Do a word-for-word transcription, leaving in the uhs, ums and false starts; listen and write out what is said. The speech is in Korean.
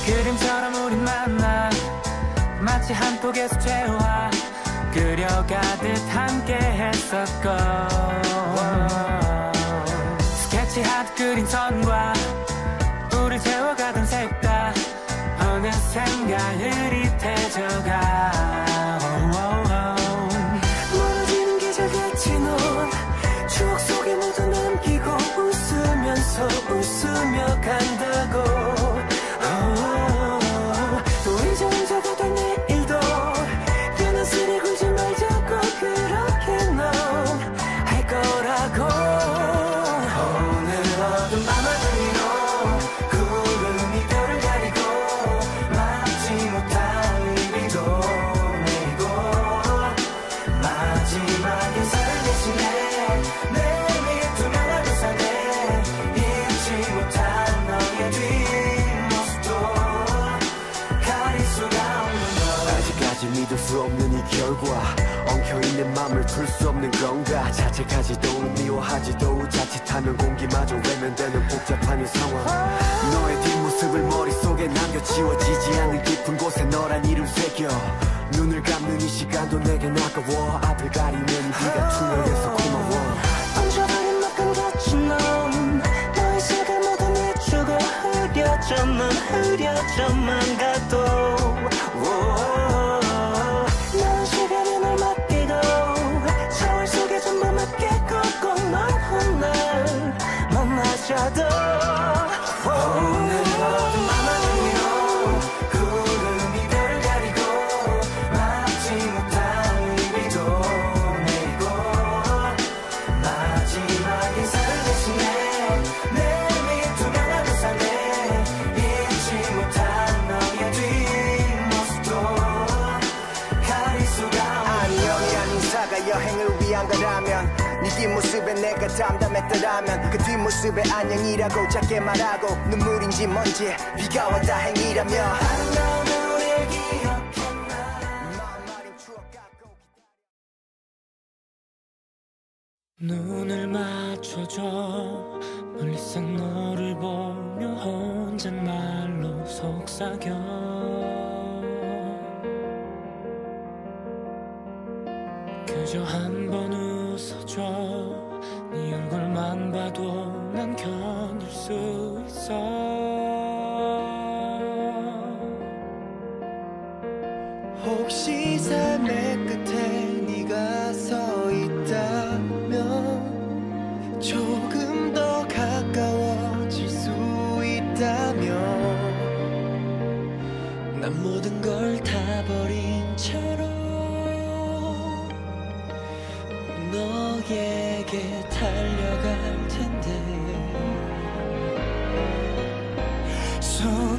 그림처럼 우린 만나 마치 한 폭의 수채화 그려가듯 함께 했었고 스케치하듯 그린 선과 우릴 채워가던 색깔 어느샌가 흐릿해져가 멀어지는 계절같이 넌 추억 속에 모두 남기고 웃으면서 웃으며 간다고 또 이제 혼자가 된 내일도 연한스레 굴지 말자고 그렇게 넌 할 거라고 오늘 어둠 밤하늘 위로 구름이 별을 가리고 막지 못할 일이도 내리고 마지막 인사를 대신해 내밑 투명한 우산에 잊지 못한 너의 뒷모습도 가릴 수가 없는 너 아직까지 믿을 수 없는 이 결과 엉켜있는 맘을 풀 수 없는 건가 자책하지도 미워하지도 자칫하면 공기마저 외면되는 복잡한 이 상황 너의 뒷모습을 머릿속에 남겨 지워지지 않는 깊은 곳에 너란 이름 새겨 눈을 감는 이 시간도 내겐 아까워 앞을 가리는 네가 투명해서 고마워 얹어버린 막간 갇힌 넌 너의 색을 모두 내주고 흐려져만 흐려져만 가도 넌 시간에 널 맡기고 저울 속에 전부 맡기고 꼭 넌 훗날 만나자도 오늘 어둠 밤하늘 위로 구름이 별을 가리고 막지 못할 일이도 내리고 마지막 인사를 대신해 내밑 투명한 우산에 잊지 못한 너의 뒷모습도 가릴 수가 안녕이란 인사가 여행을 위한 거라면 네 뒷모습에 내가 담담했더라면 그 뒷모습에 안녕이라고 작게 말하고 눈물인지 뭔지 비가 와 다행이라며 아름다운 우리를 기억했나 마음마린 추억 갖고 눈을 맞춰줘 멀리서 너를 보며 혼잣말로 속삭여 그저 한 번 웃어줘 네 얼굴만 봐도 난 견딜 수 있어 혹시 삶의 끝에 네가 서 있다면 조금 더 가까워질 수 있다면 난 모든 걸 다 버린 채로 너에게 달려갈 텐데 손